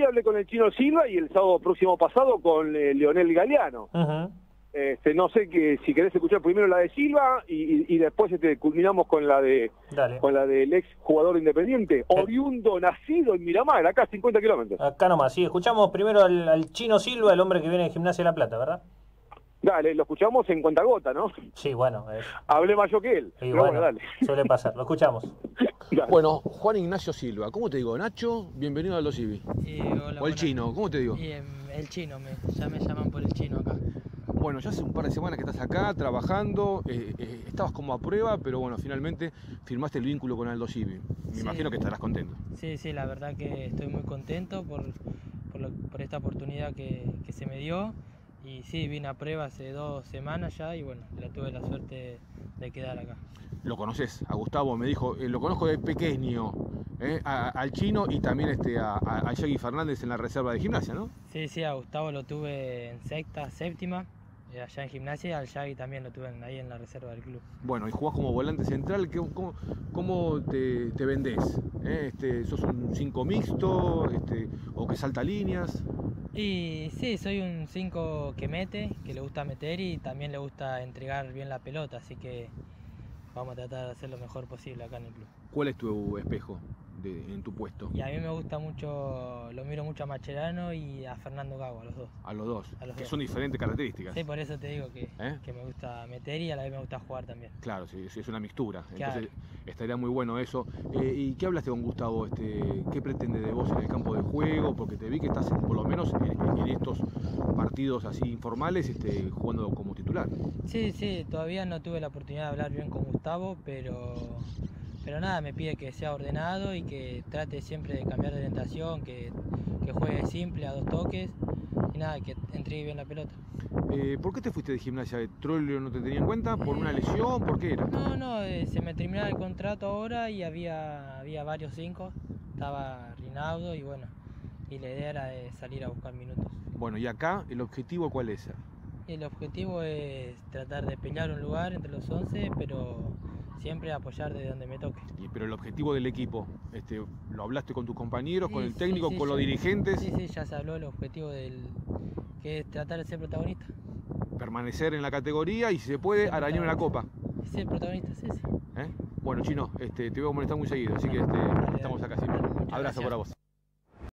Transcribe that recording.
hablé con el Chino Silva y el sábado próximo pasado con Leonel Galeano. No sé si querés escuchar primero la de Silva y después culminamos con la de Dale. con la del ex jugador independiente, oriundo, nacido en Miramar, acá a 50 kilómetros. Acá nomás, sí. Escuchamos primero al Chino Silva, el hombre que viene de Gimnasia de La Plata, ¿verdad? Dale, lo escuchamos en cuentagota, ¿no? Sí, bueno. Hablé más yo que él. Y Pero bueno, dale. suele pasar. Lo escuchamos. Dale. Bueno, Juan Ignacio Silva, ¿cómo te digo? Nacho, bienvenido a Aldo Civi. Hola, O el Chino, ¿cómo te digo? El Chino, ya me llaman por el Chino acá. Bueno, ya hace un par de semanas que estás acá trabajando, estabas como a prueba, pero bueno, finalmente firmaste el vínculo con Aldo Civi. Me imagino que estarás contento. Sí, la verdad que estoy muy contento por esta oportunidad que se me dio. Y sí, vine a prueba hace 2 semanas ya y bueno, tuve la suerte de quedar acá. Lo conoces, a Gustavo me dijo, lo conozco de pequeño, al Chino y también a Yagui Fernández en la reserva de Gimnasia, ¿no? Sí, a Gustavo lo tuve en sexta, séptima, allá en Gimnasia, y al Yagui también lo tuve ahí en la reserva del club. Bueno, y jugás como volante central, ¿cómo te vendés? ¿Sos un 5 mixto o que salta líneas? Y sí, soy un 5 que mete, que le gusta meter y también le gusta entregar bien la pelota, así que vamos a tratar de hacer lo mejor posible acá en el club. ¿Cuál es tu espejo en tu puesto? Y a mí me gusta mucho, lo miro mucho a Mascherano y a Fernando Gago, a los dos. A los dos, que dos. son diferentes características. Sí, por eso te digo que me gusta meter y a la vez me gusta jugar también. Claro, sí, es una mixtura, Claro. Entonces estaría muy bueno eso. ¿Y qué hablaste con Gustavo? ¿Qué pretende de vos en el campo de juego? Porque te vi que estás por lo menos en estos partidos así informales jugando como titular. Sí, todavía no tuve la oportunidad de hablar bien con Gustavo, pero nada, me pide que sea ordenado y que trate siempre de cambiar de orientación, que juegue simple a 2 toques y nada, que entregue bien la pelota. ¿Por qué te fuiste de Gimnasia? ¿Trollio no te tenía en cuenta? ¿Por una lesión? ¿Por qué era? No, se me terminaba el contrato ahora y había varios 5, estaba Rinaudo y bueno, y la idea era de salir a buscar minutos. Bueno, y acá, ¿el objetivo cuál es? El objetivo es tratar de pelear un lugar entre los 11, pero siempre apoyar desde donde me toque. Pero el objetivo del equipo, ¿lo hablaste con tus compañeros, con el técnico, sí, con los dirigentes? Sí, ya se habló el objetivo que es tratar de ser protagonista. Permanecer en la categoría y si se puede, arañar una copa. Ser protagonista, sí. Bueno, Chino, te voy a molestar muy seguido, así que Dale, estamos acá siempre. Abrazo para vos.